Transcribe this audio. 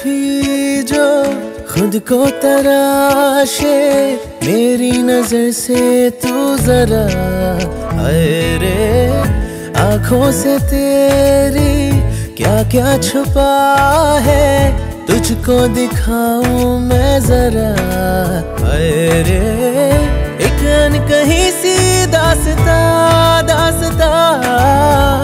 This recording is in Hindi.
भी जो खुद को तराशे, मेरी नजर से तू जरा हाय रे, आंखों से तेरी क्या क्या छुपा है, तुझको दिखाऊं मैं जरा हाय रे। एक अनकही सी दास्तां दास्तां